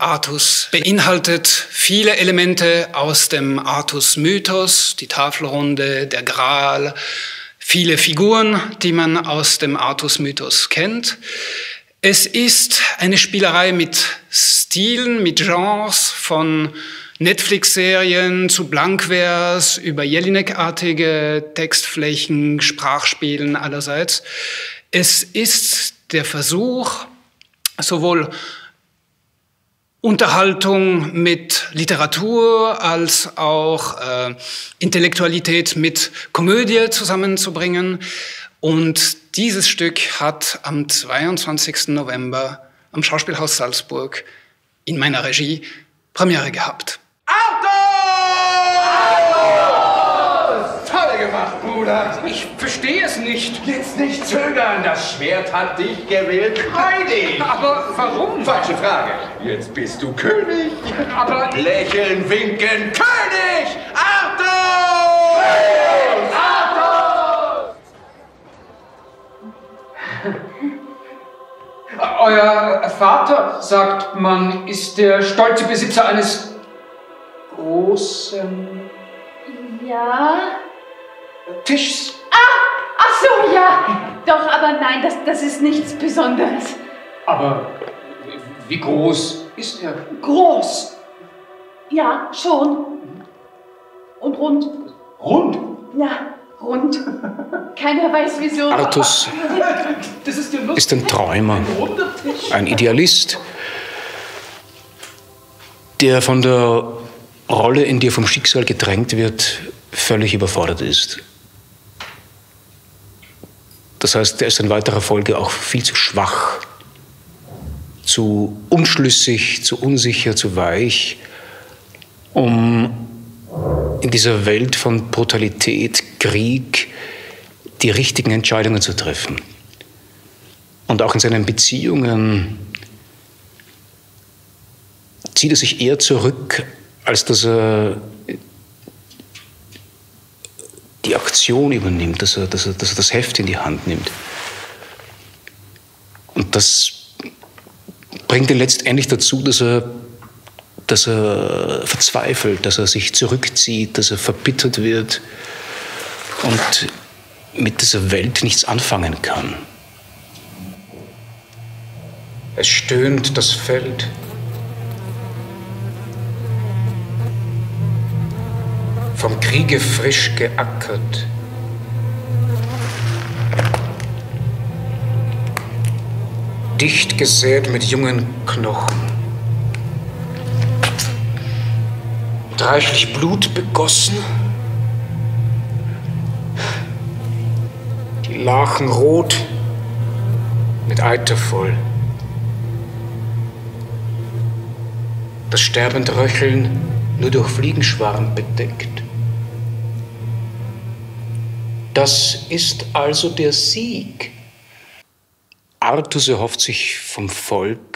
Artus beinhaltet viele Elemente aus dem Artus-Mythos, die Tafelrunde, der Gral, viele Figuren, die man aus dem Artus-Mythos kennt. Es ist eine Spielerei mit Stilen, mit Genres, von Netflix-Serien zu Blankwers über Jelinek-artige Textflächen, Sprachspielen allerseits. Es ist der Versuch, sowohl Unterhaltung mit Literatur als auch Intellektualität mit Komödie zusammenzubringen. Und dieses Stück hat am 22. November am Schauspielhaus Salzburg in meiner Regie Premiere gehabt. Toll gemacht, Bruder. Ich verstehe es nicht. Jetzt nicht zögern. Das Schwert hat dich gewählt. Freudig. Aber warum? Falsche Frage. Jetzt bist du König. Aber... Lächeln, winken. König! Artus! Artus! Euer Vater, sagt man, ist der stolze Besitzer eines großen Ja? Tischs. Ach so, ja. Doch, aber nein, das ist nichts Besonderes. Aber wie groß ist er? Groß. Ja, schon. Und rund. Rund? Ja, rund. Keiner weiß wieso. Artus Das ist ja lustig. ist ein Träumer, ein Idealist, der von der Rolle, in die er vom Schicksal gedrängt wird, völlig überfordert ist. Das heißt, er ist in weiterer Folge auch viel zu schwach, zu unschlüssig, zu unsicher, zu weich, um in dieser Welt von Brutalität, Krieg, die richtigen Entscheidungen zu treffen. Und auch in seinen Beziehungen zieht er sich eher zurück, als dass er die Aktion übernimmt, dass er das Heft in die Hand nimmt. Und das bringt ihn letztendlich dazu, dass er verzweifelt, dass er sich zurückzieht, dass er verbittert wird und mit dieser Welt nichts anfangen kann. Es stöhnt das Feld. Vom Kriege frisch geackert. Dicht gesät mit jungen Knochen. Und reichlich Blut begossen. Die Lachen rot, mit Eiter voll. Das sterbend Röcheln nur durch Fliegenschwarm bedeckt. Das ist also der Sieg. Artus erhofft sich vom Volk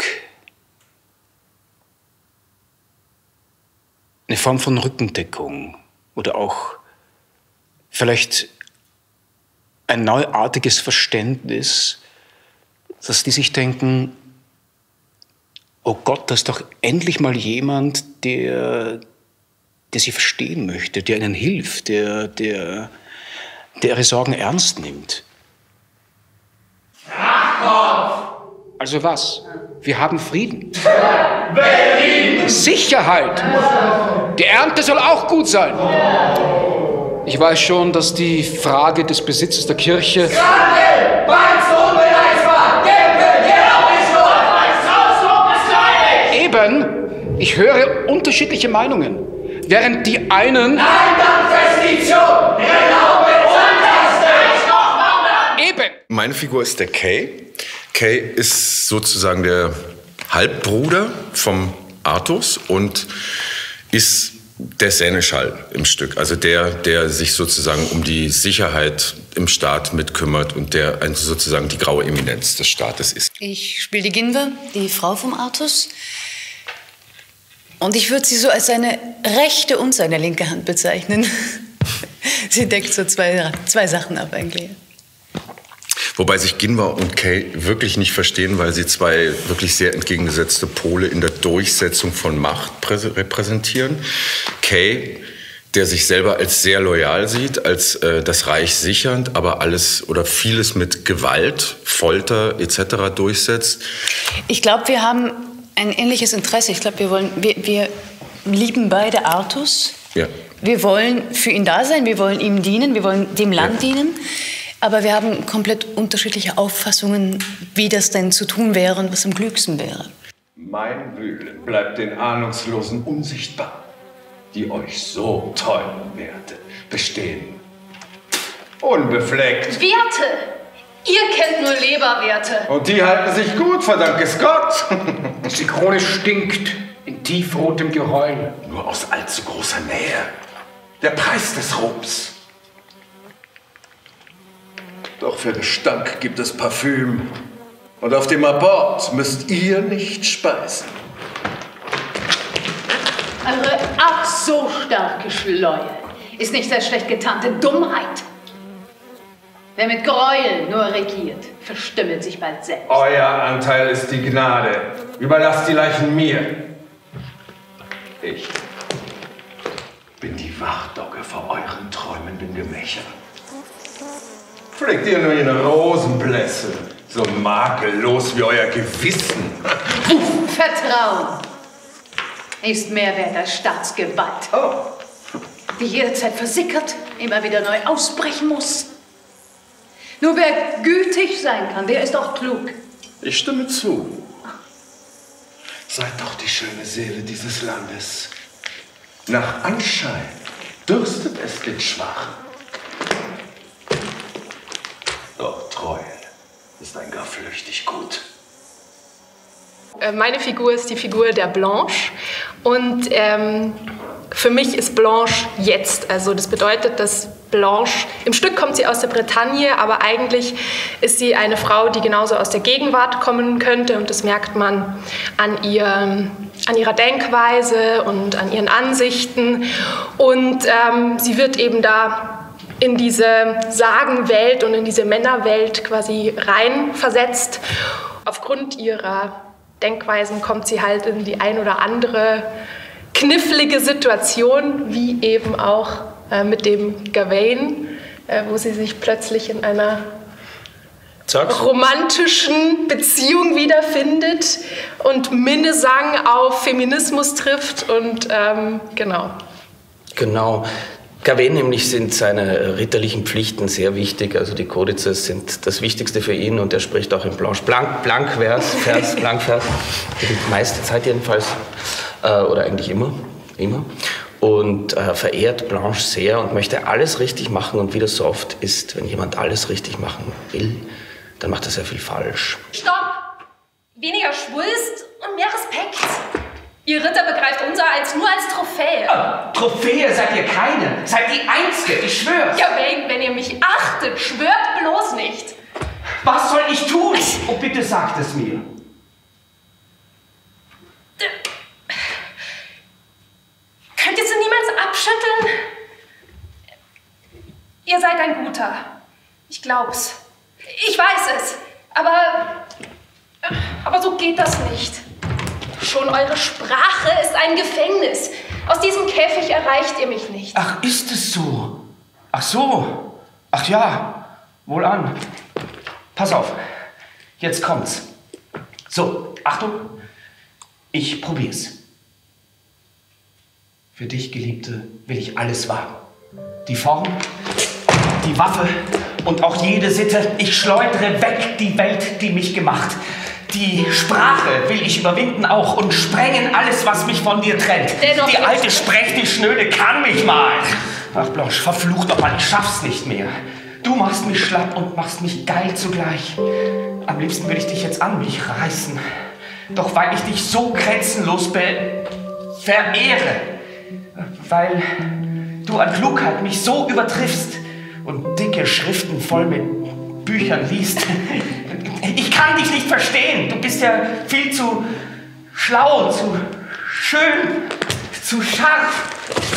eine Form von Rückendeckung oder auch vielleicht ein neuartiges Verständnis, dass die sich denken, oh Gott, da ist doch endlich mal jemand, der sie verstehen möchte, der ihnen hilft, der ihre Sorgen ernst nimmt. Also was? Wir haben Frieden. Berlin. Sicherheit. Die Ernte soll auch gut sein. Ich weiß schon, dass die Frage des Besitzes der Kirche... Skandal! Banks unbeweisbar! Gempel! Eben, ich höre unterschiedliche Meinungen. Während die einen... Nein, dann Festition! Eben! Meine Figur ist der Kay. Kay ist sozusagen der Halbbruder vom Artus und ist der Seneschall im Stück. Also der sich sozusagen um die Sicherheit im Staat mitkümmert und der sozusagen die graue Eminenz des Staates ist. Ich spiele die Ginver, die Frau vom Artus. Und ich würde sie so als seine rechte und seine linke Hand bezeichnen. Sie deckt so zwei Sachen ab eigentlich. Wobei sich Ginvor und Kay wirklich nicht verstehen, weil sie zwei wirklich sehr entgegengesetzte Pole in der Durchsetzung von Macht repräsentieren. Kay, der sich selber als sehr loyal sieht, als das Reich sichernd, aber alles oder vieles mit Gewalt, Folter etc. durchsetzt. Ich glaube, wir haben ein ähnliches Interesse. Ich glaube, wir lieben beide Artus. Ja. Wir wollen für ihn da sein, wir wollen ihm dienen, wir wollen dem Land dienen. Aber wir haben komplett unterschiedliche Auffassungen, wie das denn zu tun wäre und was am klügsten wäre. Mein Wühlen bleibt den Ahnungslosen unsichtbar, die euch so teuren Werte bestehen. Unbefleckt. Werte! Ihr kennt nur Leberwerte. Und die halten sich gut, verdank es Gott. Die Krone stinkt in tiefrotem Geheul. Nur aus allzu großer Nähe. Der Preis des Ruhms. Doch für den Stank gibt es Parfüm. Und auf dem Abort müsst ihr nicht speisen. Eure ach so starke Schleue ist nicht sehr schlecht getarnte Dummheit. Wer mit Gräuel nur regiert, verstümmelt sich bald selbst. Euer Anteil ist die Gnade. Überlasst die Leichen mir. Ich bin die Wachdogge vor euren träumenden Gemächern. Pflegt ihr nur jene Rosenblässe, so makellos wie euer Gewissen. Vertrauen ist mehr wert als Staatsgewalt, die jederzeit versickert, immer wieder neu ausbrechen muss. Nur wer gütig sein kann, der ist auch klug. Ich stimme zu. Seid doch die schöne Seele dieses Landes. Nach Anschein dürstet es den Schwachen. Doch Treue ist ein gar flüchtig Gut. Meine Figur ist die Figur der Blanche und für mich ist Blanche jetzt. Also das bedeutet, dass Blanche, im Stück kommt sie aus der Bretagne, aber eigentlich ist sie eine Frau, die genauso aus der Gegenwart kommen könnte und das merkt man an ihrer Denkweise und an ihren Ansichten und sie wird eben da in diese Sagenwelt und in diese Männerwelt quasi reinversetzt. Aufgrund ihrer Denkweisen kommt sie halt in die ein oder andere knifflige Situation, wie eben auch mit dem Gawain, wo sie sich plötzlich in einer romantischen Beziehung wiederfindet und Minnesang auf Feminismus trifft und genau. Genau. Gawain nämlich sind seine ritterlichen Pflichten sehr wichtig. Also die Kodizes sind das Wichtigste für ihn und er spricht auch in Blankvers, die meiste Zeit jedenfalls, oder eigentlich immer. Und verehrt Blanche sehr und möchte alles richtig machen. Und wie das so oft ist, wenn jemand alles richtig machen will, dann macht er sehr viel falsch. Stopp! Weniger Schwulst und mehr Respekt. Ihr Ritter begreift unser nur als Trophäe. Trophäe seid ihr keine. Seid die Einzige, ich schwör's. Ja, wenn ihr mich achtet, schwört bloß nicht. Was soll ich tun? Oh, bitte sagt es mir. Könnt ihr sie niemals abschütteln? Ihr seid ein Guter. Ich glaub's. Ich weiß es. Aber so geht das nicht. Schon eure Sprache ist ein Gefängnis. Aus diesem Käfig erreicht ihr mich nicht. Ach, ist es so? Ach so. Ach ja. Wohlan. Pass auf. Jetzt kommt's. So, Achtung. Ich probier's. Für dich, Geliebte, will ich alles wagen. Die Form, die Waffe und auch jede Sitte. Ich schleudere weg die Welt, die mich gemacht. Die Sprache will ich überwinden auch und sprengen alles, was mich von dir trennt. Dennoch die alte Sprechtischschnöde kann mich mal. Ach, Blanche, verflucht nochmal, ich schaff's nicht mehr. Du machst mich schlapp und machst mich geil zugleich. Am liebsten würde ich dich jetzt an mich reißen. Doch weil ich dich so grenzenlos verehre, weil du an Klugheit mich so übertriffst und dicke Schriften voll mit Büchern liest. Ich kann dich nicht verstehen. Du bist ja viel zu schlau, zu schön, zu scharf.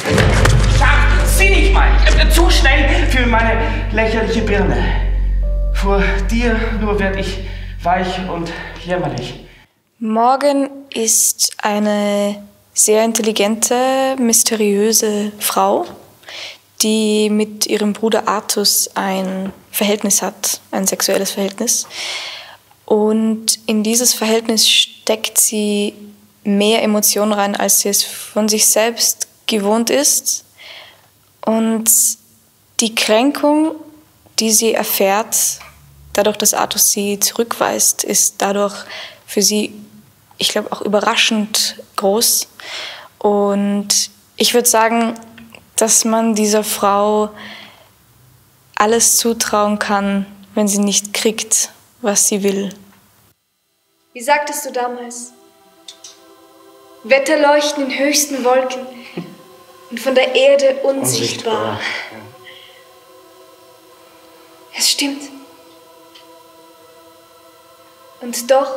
Scharf, sinnig mein. Zu schnell für meine lächerliche Birne. Vor dir nur werd ich weich und jämmerlich. Morgan ist eine sehr intelligente, mysteriöse Frau, die mit ihrem Bruder Artus ein Verhältnis hat, ein sexuelles Verhältnis. Und in dieses Verhältnis steckt sie mehr Emotionen rein, als sie es von sich selbst gewohnt ist. Und die Kränkung, die sie erfährt, dadurch, dass Artus sie zurückweist, ist dadurch für sie, ich glaube, auch überraschend groß. Und ich würde sagen, dass man dieser Frau alles zutrauen kann, wenn sie nicht kriegt, was sie will. Wie sagtest du damals? Wetterleuchten in höchsten Wolken und von der Erde unsichtbar. Es stimmt. Und doch,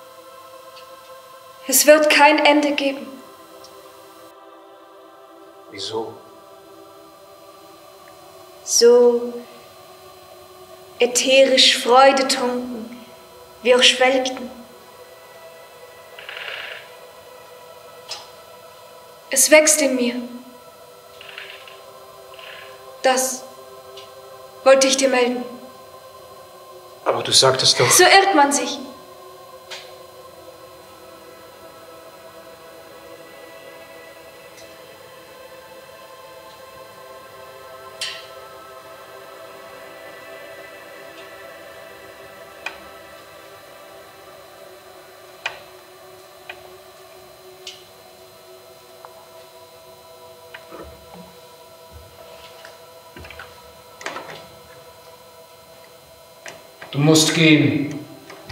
es wird kein Ende geben. Wieso? So ätherisch freudetrunken, wir auch schwelgten. Es wächst in mir. Das wollte ich dir melden. Aber du sagtest doch... So irrt man sich. Du musst gehen.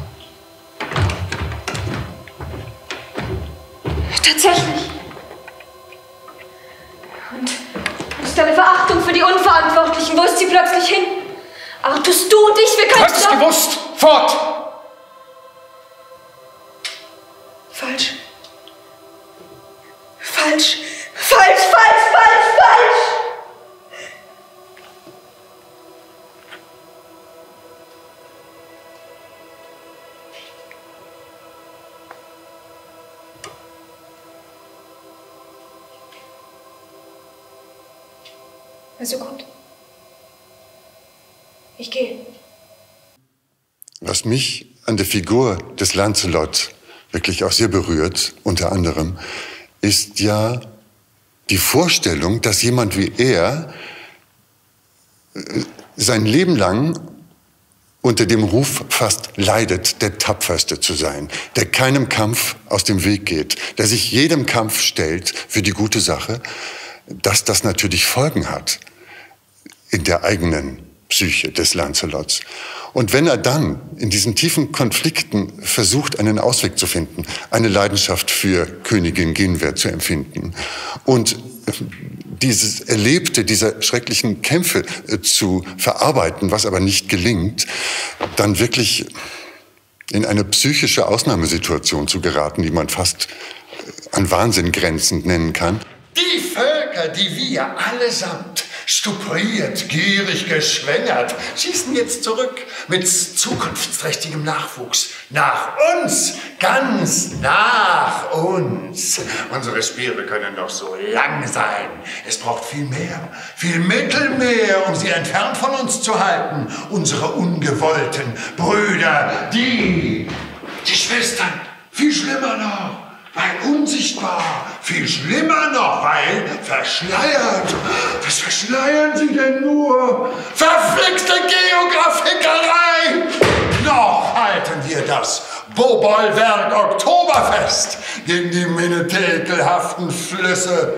Tatsächlich. Und deine Verachtung für die Unverantwortlichen, wo ist sie plötzlich hin? Artus, du und ich, wir können... Du hast es gewusst! Fort! Falsch. Falsch. Falsch, falsch, falsch, falsch! Also gut. Ich gehe. Was mich an der Figur des Lancelot wirklich auch sehr berührt, unter anderem, ist ja die Vorstellung, dass jemand wie er sein Leben lang unter dem Ruf fast leidet, der Tapferste zu sein, der keinem Kampf aus dem Weg geht, der sich jedem Kampf stellt für die gute Sache, dass das natürlich Folgen hat in der eigenen Psyche des Lancelots. Und wenn er dann in diesen tiefen Konflikten versucht, einen Ausweg zu finden, eine Leidenschaft für Königin Guinevere zu empfinden und dieses Erlebte dieser schrecklichen Kämpfe zu verarbeiten, was aber nicht gelingt, dann wirklich in eine psychische Ausnahmesituation zu geraten, die man fast an Wahnsinn grenzend nennen kann. Die Völker, die wir allesamt stupriert, gierig, geschwängert, schießen jetzt zurück mit zukunftsträchtigem Nachwuchs. Nach uns, ganz nach uns. Unsere Speere können doch so lang sein. Es braucht viel mehr, viel Mittelmeer, um sie entfernt von uns zu halten. Unsere ungewollten Brüder, die Schwestern, viel schlimmer noch. Weil unsichtbar, viel schlimmer noch, weil verschleiert. Was verschleiern Sie denn nur? Verflixte Geographikerei! Noch halten wir das Bobolwerk Oktoberfest gegen die minnetäkelhaften Flüsse.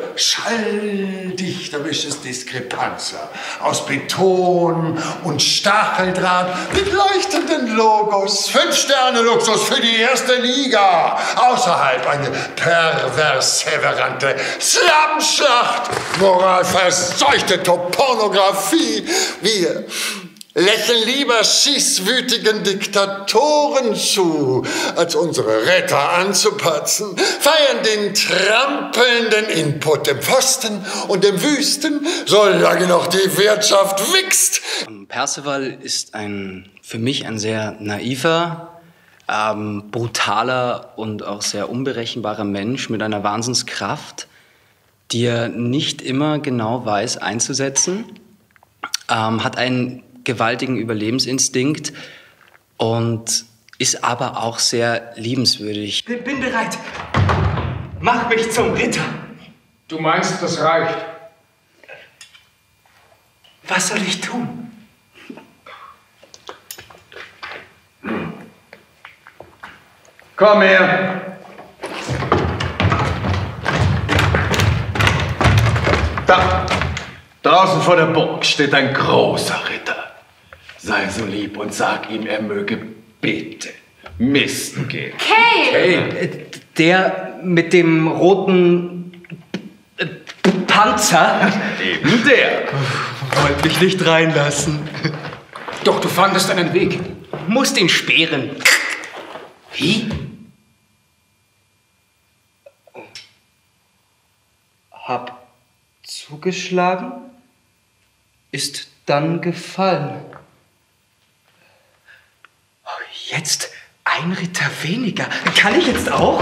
Schalldichterisches Diskrepanzer aus Beton und Stacheldraht mit leuchtenden Logos. 5-Sterne-Luxus für die erste Liga. Außerhalb eine perverserverante Slumschlacht. Moralverseuchte Pornografie. Wir lächeln lieber schießwütigen Diktatoren zu, als unsere Retter anzupatzen, feiern den trampelnden Input im Pfosten und im Wüsten, solange noch die Wirtschaft wächst. Perceval ist ein für mich ein sehr naiver, brutaler und auch sehr unberechenbarer Mensch mit einer Wahnsinnskraft, die er nicht immer genau weiß einzusetzen, hat einen gewaltigen Überlebensinstinkt und ist aber auch sehr liebenswürdig. Bin bereit. Mach mich zum Ritter. Du meinst, das reicht? Was soll ich tun? Komm her. Da, draußen vor der Burg steht ein großer Ritter. Sei so lieb und sag ihm, er möge bitte Misten geben. Kay! Der mit dem roten Panzer? Eben der. Wollte mich nicht reinlassen. Doch du fandest einen Weg. Muss den sperren. Wie? Hab zugeschlagen, ist dann gefallen. Jetzt ein Ritter weniger. Kann ich jetzt auch?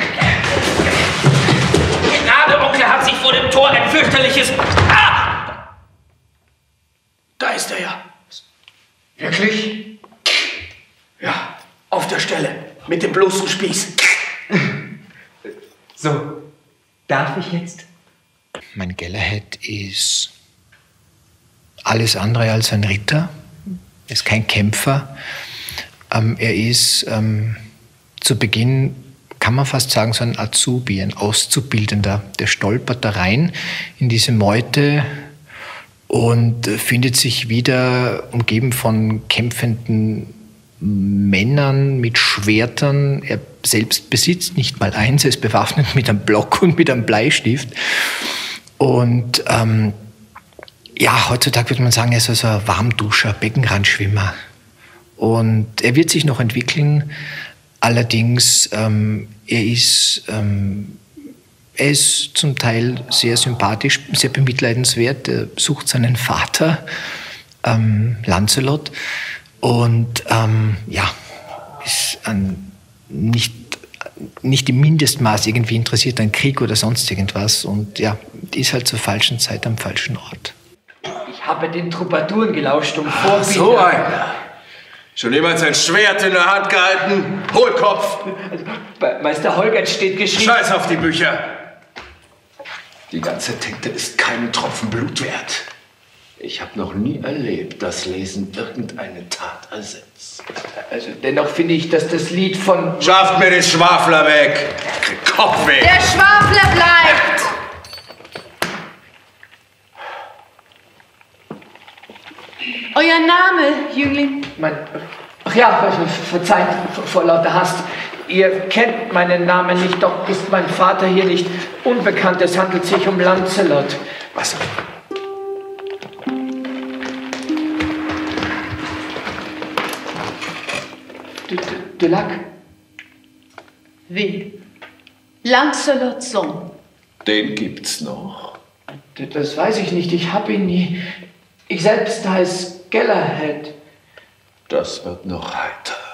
Gnade, Onkel, hat sich vor dem Tor ein fürchterliches... Ah! Da ist er ja. Wirklich? Ja, auf der Stelle. Mit dem bloßen Spieß. So, darf ich jetzt? Mein Galahad ist alles andere als ein Ritter. Er ist kein Kämpfer. Er ist zu Beginn, kann man fast sagen, so ein Azubi, ein Auszubildender. Der stolpert da rein in diese Meute und findet sich wieder umgeben von kämpfenden Männern mit Schwertern. Er selbst besitzt nicht mal eins, er ist bewaffnet mit einem Block und mit einem Bleistift. Und ja, heutzutage würde man sagen, er ist also ein Warmduscher, Beckenrandschwimmer. Und er wird sich noch entwickeln, allerdings er ist zum Teil sehr sympathisch, sehr bemitleidenswert. Er sucht seinen Vater, Lancelot, und ja, ist nicht im Mindestmaß irgendwie interessiert an Krieg oder sonst irgendwas und ja, ist halt zur falschen Zeit am falschen Ort. Ich habe den Troubaduren gelauscht, um Vorbild... So einer. Schon jemals ein Schwert in der Hand gehalten? Hohlkopf! Bei Meister Holgert steht geschrieben... Scheiß auf die Bücher! Die ganze Tinte ist keinen Tropfen Blut wert. Ich habe noch nie erlebt, dass Lesen irgendeine Tat ersetzt. Also dennoch finde ich, dass das Lied von... Schafft mir den Schwafler weg! Kopfweh! Der Schwafler bleibt! Euer Name, Jüngling? Ach ja, verzeiht vor lauter Hast. Ihr kennt meinen Namen nicht, doch ist mein Vater hier nicht unbekannt. Es handelt sich um Lancelot. Was? De Lac? Wie? Lancelots Sohn. Den gibt's noch. Das weiß ich nicht, ich hab ihn nie. Ich selbst heiße Galahad. Das wird noch heiter.